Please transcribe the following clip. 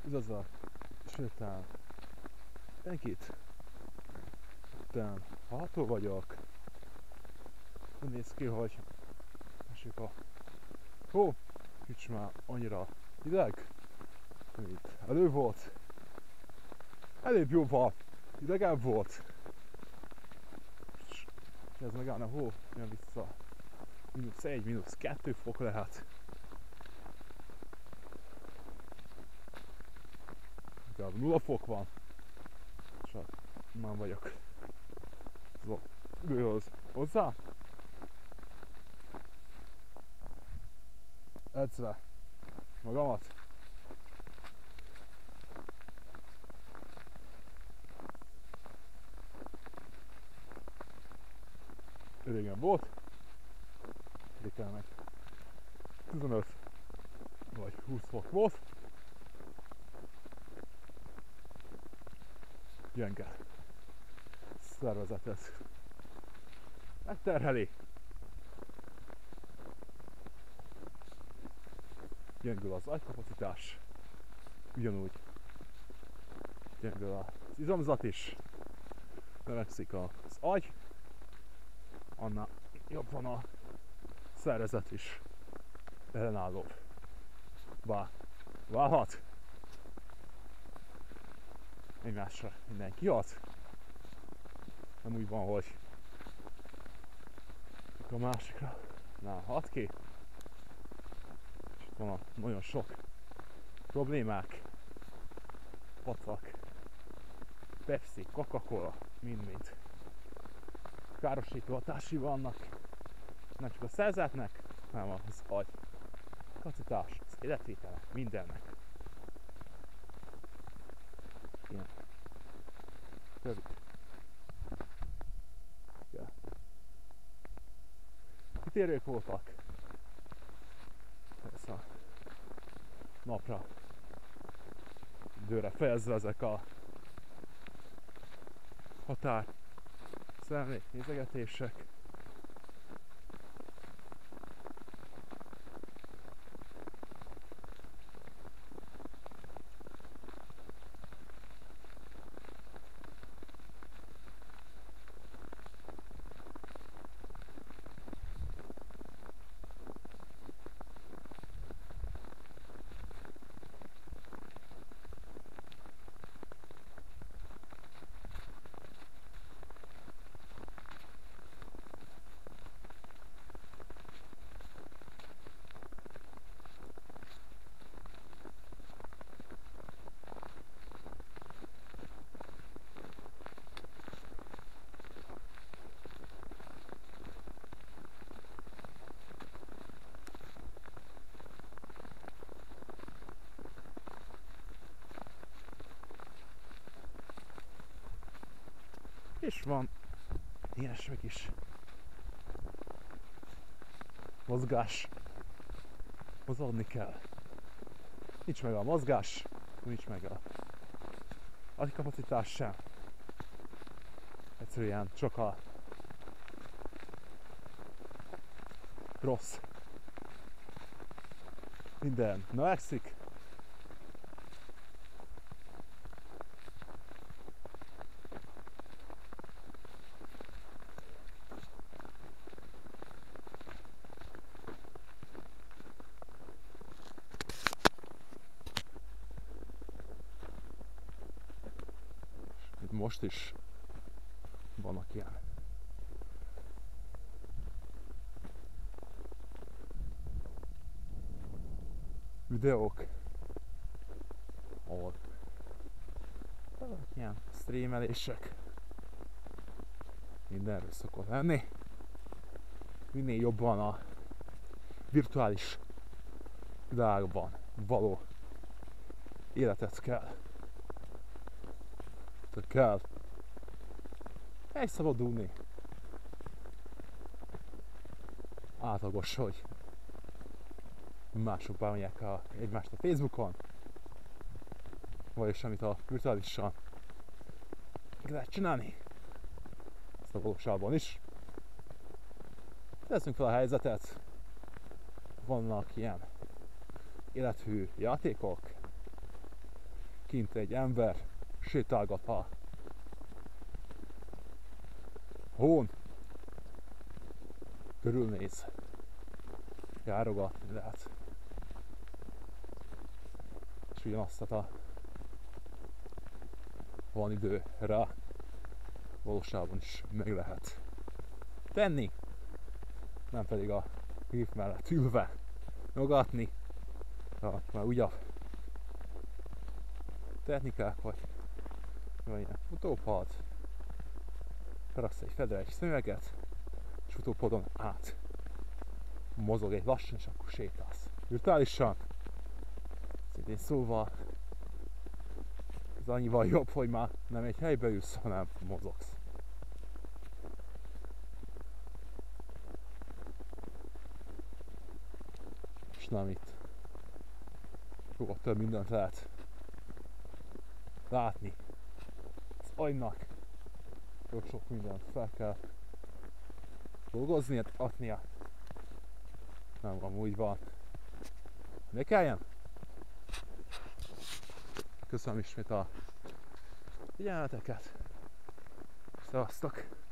Zaza, sétál. Enkit. Utána hától vagyok. Úgy néz ki, hogy esik a hó. Kicsit már annyira hideg, mint elő volt. Előbb jóval hidegebb volt. És ez megáll a hó, jön vissza. -1, -2 fok lehet. Inkább 0 fok van. Csak már vagyok. Szóval, ülőhöz hozzá. Edzve magamat. Régen volt. Régen meg 15 vagy 20 fok volt. Gyenge szervezetet megterheli. Gyengül az agykapacitás. Ugyanúgy gyengül az izomzat is. Növekszik az agy. Annál jobb van a szervezet is. Ellenállóbb. Válhat. Egymásra mindenki hat. Nem úgy van, hogy a másikra hat ki. És itt van a nagyon sok problémák. Patak, Pepsi, Coca-Cola, mind-mind. Károsító hatásai vannak. Nem csak a szervezetnek, hanem az agy kapacitás, az életvétele, mindennek. Ilyen. Rövid. Ja. Kitérők voltak. Ez a napra időre fejezve ezek a határ szemlék nézegetések. És van ilyesmik is. Mozgás. Mozogni kell. Nincs meg a mozgás, nincs meg a agykapacitás sem. Egyszerűen csak a rossz. Minden növekszik. Most is vannak ilyen videók, ahol ilyen streamelések, mindenről szokott lenni. Minél jobban a virtuális világban való életet kell elszabadulni. Átlagos, hogy mások bánják egymást a Facebookon, vagy amit a virtuálisan lehet csinálni. Ezt a valóságban is. Teszünk fel a helyzetet. Vannak ilyen élethű játékok, kint egy ember sétálgat a hón, körülnéz, járogatni lehet. És ugyanazt van idő rá, valóságban is meg lehet tenni, nem pedig a gép mellett ülve nyugatni. Már ugye technikák, vagy ilyen futópad, felraksz egy fedre egy szemüveget, és futópadon át mozog egy lassan, és akkor sétálsz. Virtuálisan, szintén szóval, ez annyival jobb, hogy már nem egy helybe ülsz, hanem mozogsz. És nem itt. Sokkal több mindent lehet látni. Az agynak sok mindent fel kell dolgozni, adnia. Nem amúgy van. Ne kelljen? Köszönöm ismét a figyelmeteket. Szevasztok!